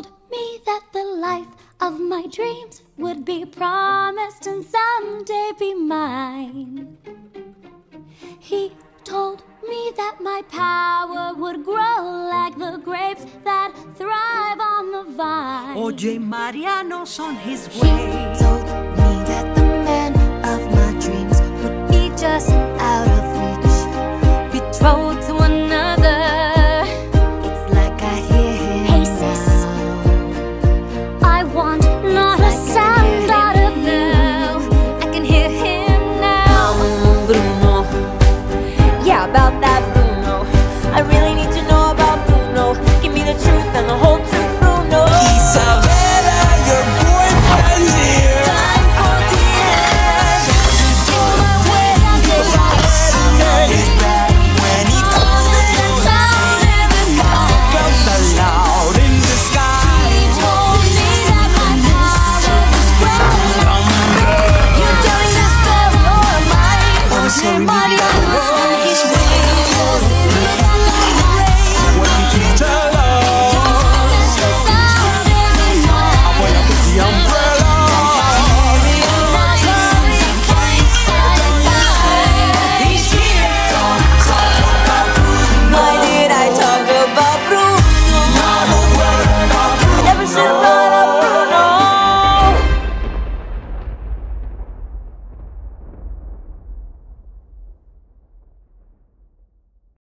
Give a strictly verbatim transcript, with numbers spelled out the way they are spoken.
me that the life of my dreams would be promised and someday be mine. He told me that my power would grow like the grapes that thrive on the vine. Oye, Mariano's on his He way. told me that the man of my dreams would be just